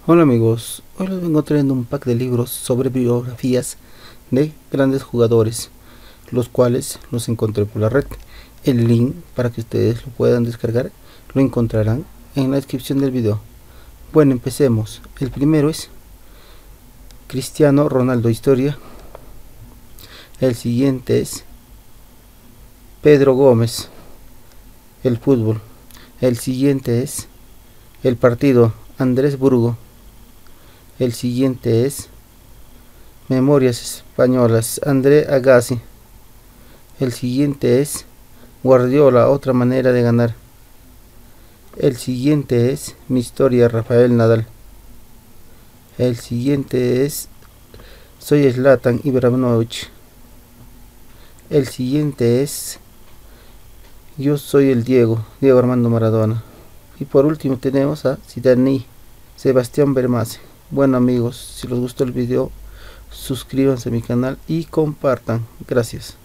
Hola amigos, hoy les vengo trayendo un pack de libros sobre biografías de grandes jugadores, los cuales los encontré por la red. El link para que ustedes lo puedan descargar lo encontrarán en la descripción del video. Bueno, empecemos. El primero es Cristiano Ronaldo Historia. El siguiente es Pedro Gómez, el fútbol. El siguiente es el partido, Andrés Burgo. El siguiente es Memorias Españolas, André Agassi. El siguiente es Guardiola, otra manera de ganar. El siguiente es Mi historia, Rafael Nadal. El siguiente es Soy Zlatan Ibrahimovic. El siguiente es Yo soy el Diego, Diego Armando Maradona. Y por último tenemos a Zidane, Sebastián Vermace. Bueno amigos, si les gustó el video, suscríbanse a mi canal y compartan. Gracias.